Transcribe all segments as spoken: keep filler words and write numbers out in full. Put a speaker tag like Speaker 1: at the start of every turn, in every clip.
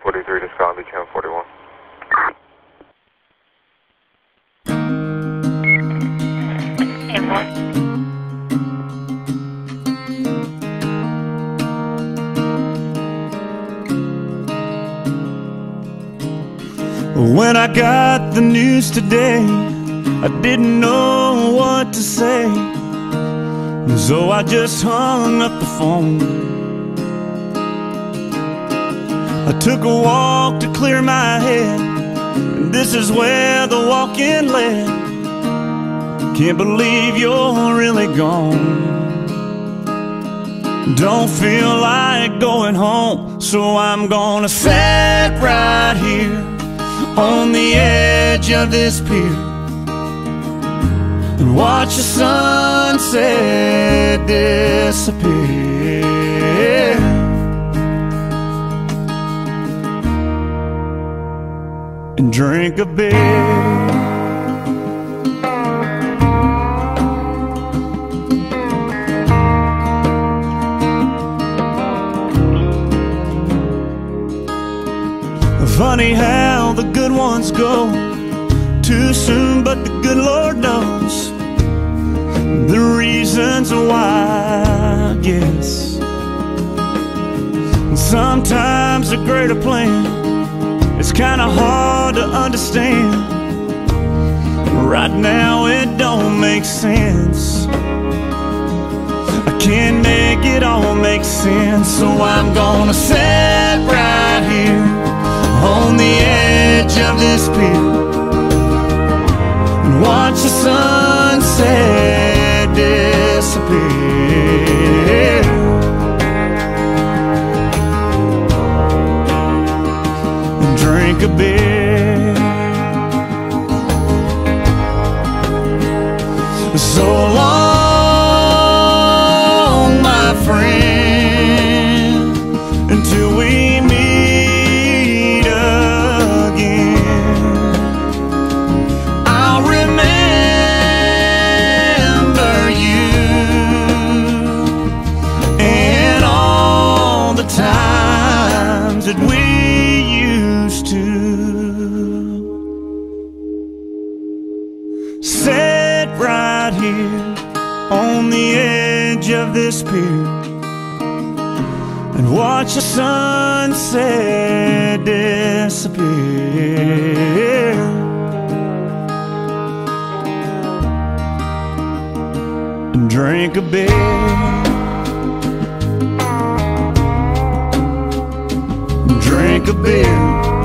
Speaker 1: forty-three to Scotland Beach, one forty-one.
Speaker 2: When I got the news today, I didn't know what to say, so I just hung up the phone. I took a walk to clear my head, and this is where the walk-in led. Can't believe you're really gone. Don't feel like going home, so I'm gonna sit right here on the edge of this pier and watch the sunset disappear, and drink a beer. Funny how the good ones go too soon, but the good Lord knows the reasons why, I guess. Sometimes a greater plan is kinda hard to understand. Right now it don't make sense. I can't make it all make sense, so I'm gonna sit right here on the edge of this pier and watch the sunset disappear, and drink a beer. So long, my friend, until we meet that we used to. Sit right here on the edge of this pier and watch the sunset disappear, and drink a beer. Drink a beer,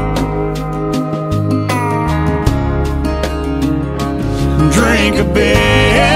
Speaker 2: drink a beer.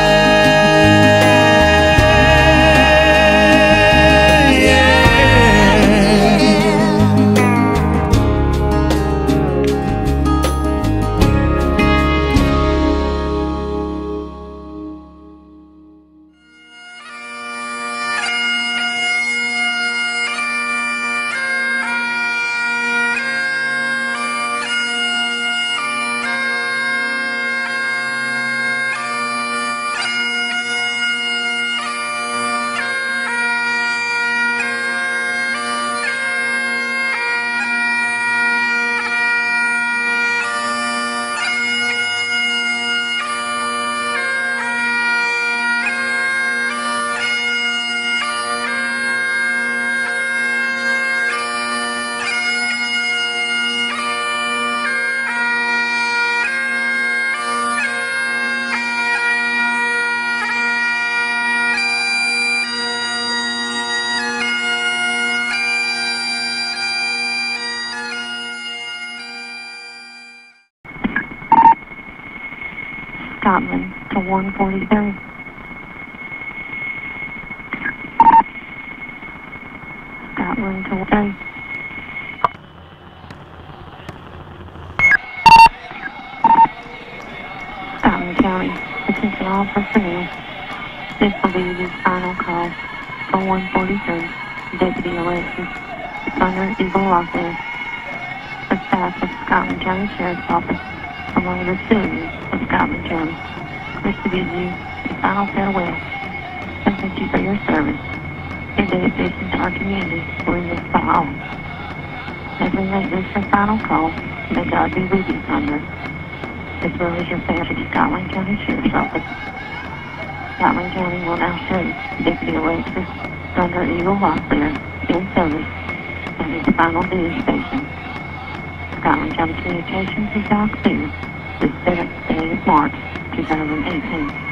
Speaker 3: Scotland to one forty-three. Scotland to one. Scotland County, attention all personnel. This will be the final call for one forty-three. Deputy Alexis Thunder Eagle Locklear. The staff of Scotland County Sheriff's Office, among the citizens of Scotland County, wish to bid you a final farewell and thank you for your service and dedication to our community during this fall. As we make this your final call, may God be with you, Thunder. This will is your pass to Scotland County Sheriff's Office. Scotland County will now show Deputy Alexis Thunder Eagle Locklear in service at his final duty station. Scotland County Communications is now clear this seventh day of March, two thousand eighteen.